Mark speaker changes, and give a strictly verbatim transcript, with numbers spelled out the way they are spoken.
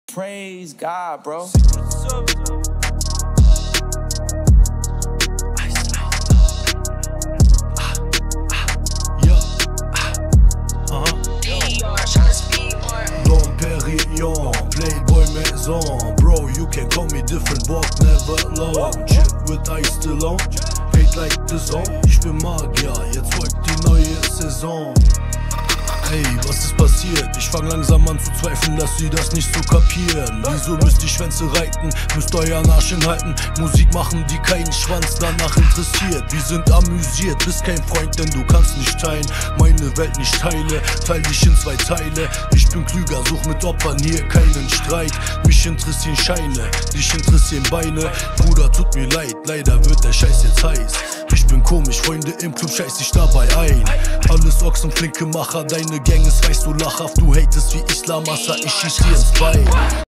Speaker 1: Praise God, bro.
Speaker 2: Playboy Maison, bro, you can call me different, walk never alone. Shit with ice still on, hate like the zone. Ich bin Magier, jetzt folgt die neue Saison. Hey, was ist passiert? Ich fang langsam an zu zweifeln, dass sie das nicht so kapieren. Wieso müsst ihr Schwänze reiten, müsst euren Arsch hinhalten? Musik machen, die keinen Schwanz danach interessiert. Wir sind amüsiert, bist kein Freund, denn du kannst nicht teilen. Meine Welt nicht teile, teil dich in zwei Teile. Ich bin klüger, such mit Opfern hier keinen Streit. Mich interessieren Scheine, dich interessieren Beine. Bruder, tut mir leid, leider wird der Scheiß jetzt heiß. Ich bin komisch, Freunde im Club scheiß ich dabei ein. Alles Ochsen, flinke Macher, deine Gang ist, weißt du, lachhaft. Du hatest wie Islamassa, ich schieß dir ins Bein.